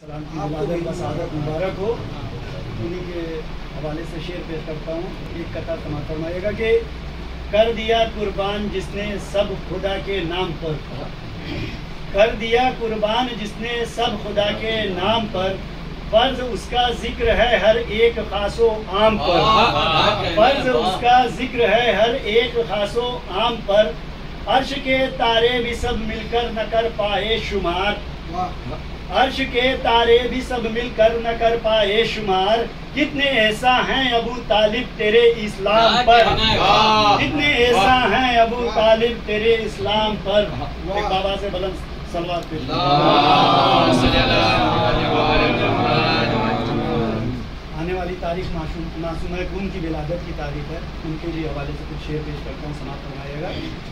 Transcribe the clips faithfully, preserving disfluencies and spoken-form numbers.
सलाम की विलादत व सआदत मुबारक हो। उन्हीं के हवाले से शेर पेश करता हूँ। एक कथा समाप्त फरमाइएगा कि कर दिया कुर्बान जिसने सब खुदा के नाम पर, कर दिया कुर्बान जिसने सब खुदा के नाम पर, फर्ज उसका जिक्र है हर एक खासो आम पर, फर्ज उसका जिक्र है हर एक खासो आम पर, अर्श के तारे भी सब मिलकर न कर पाए शुमार, अर्श के तारे भी सब मिलकर न कर पाए शुमार, कितने ऐसा हैं अबू तालिब तेरे इस्लाम पर, कितने ऐसा हैं अबू तालिब तेरे इस्लाम पर। एक बाबा से बुलंद सलवात पेश। आने वाली तारीख मासूम कुम की विलादत की तारीख है, उनके लिए हवाले से कुछ शेर पेश करता हूँ, समाप्त फरमाइएगा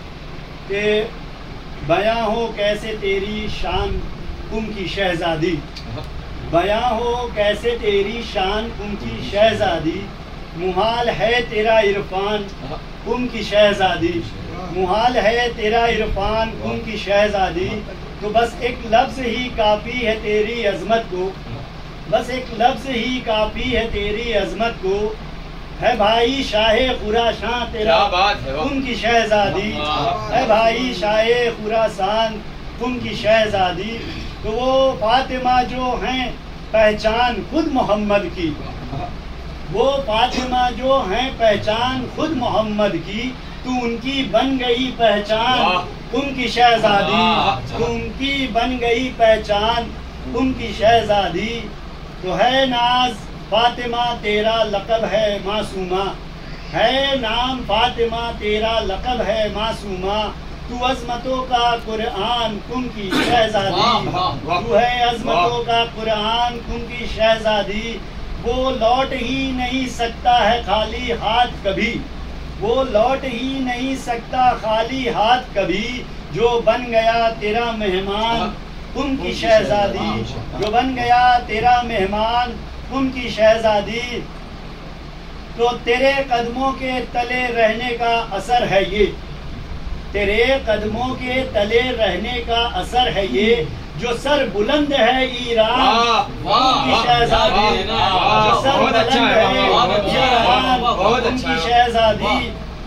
कि बयां हो कैसे तेरी शान कुम की शहजादी, बयां हो कैसे तेरी शान कुम की शहजादी, मुहाल है तेरा इरफान कुम की शहजादी, मुहाल है तेरा इरफान कुम की शहजादी, तो बस एक लफ्ज़ ही काफ़ी है तेरी अजमत को, बस एक लफ्ज़ ही काफ़ी है तेरी अजमत को, है भाई शाहे खुरासान तेरा कुम की शहजादी, है भाई शाहे खुरासान कुम की शहजादी, तो वो फातिमा जो हैं पहचान खुद मोहम्मद की, वो फातिमा जो हैं पहचान खुद मोहम्मद की, तू उनकी बन गई पहचान उनकी शहजादी, तू उनकी बन गई पहचान उनकी शहजादी, तो है नाज फातिमा तेरा लक़ब है मासूमा, है नाम फातिमा तेरा लक़ब है मासूमा, तू अज़मतों का कुरान कुम की शहजादी, तू है अज़मतों का कुरान कुम की शहजादी, वो लौट ही नहीं सकता है खाली हाथ कभी, वो लौट ही नहीं सकता खाली हाथ कभी, जो बन गया तेरा मेहमान कुम की शहजादी, जो बन गया तेरा मेहमान कुम की शहजादी, तो तेरे कदमों के तले रहने का असर है ये, तेरे कदमों के तले रहने का असर है ये, जो सर बुलंद है ईरान की शहजादी, जो सर बुलंद है ईरान की शहजादी,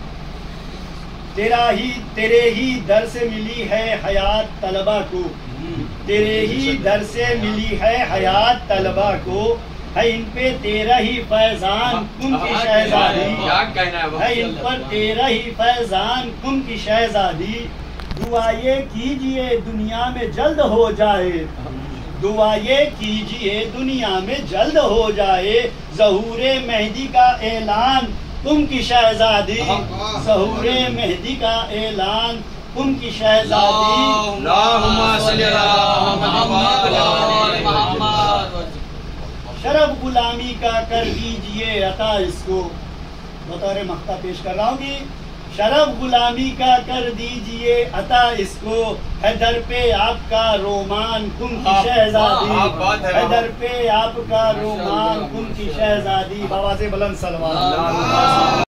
तेरा ही तेरे ही दर से मिली है हयात तलबा को, तेरे ही दर से मिली है हयात तलबा को, है इन पे तेरा ही फैजान कुम की शहजादी, है इन पर तेरा ही फैजान कुम की शहजादी, दुआ ये कीजिए दुनिया में जल्द हो जाए, दुआ ये कीजिए दुनिया में जल्द हो जाए, ज़हूरे मेहदी का ऐलान कुम की शहजादी, ज़हूरे मेहदी का ऐलान कुम की शहजादी। शरफ गुलामी का कर दीजिए अता इसको, बतौर मख्ता पेश कर रहा हूँ कि शरफ गुलामी का कर दीजिए अता इसको, है दर पे आपका रोमान कुम की शहजादी, है दर पे आपका रोमान कुम की शहजादी। बाबा से बुलंद सलवात।